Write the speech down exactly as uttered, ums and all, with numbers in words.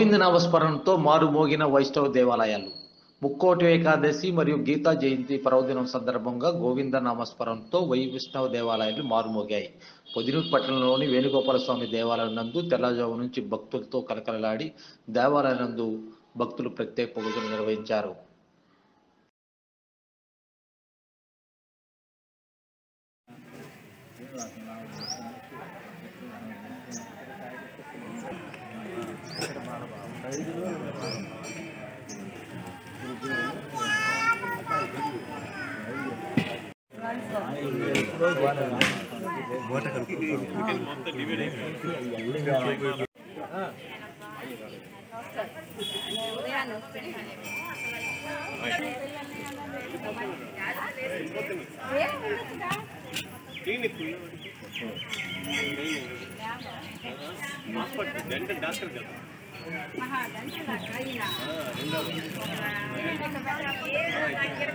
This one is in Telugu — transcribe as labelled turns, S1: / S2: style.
S1: గోవింద నామస్మరణతో మారుమోగిన వైష్ణవ దేవాలయాలు. ముక్కోటి ఏకాదశి మరియు గీతా జయంతి పర్వదినం సందర్భంగా గోవింద నామస్మరణతో వైష్ణవ దేవాలయాలు మారుమోగాయి. పొదినూరు పట్టణంలోని వేణుగోపాల స్వామి దేవాలయం నందు తెల్లజాము నుంచి భక్తులతో కలకలలాడి దేవాలయం నందు భక్తులు ప్రత్యేక పూజలు నిర్వహించారు.
S2: డాక్టర్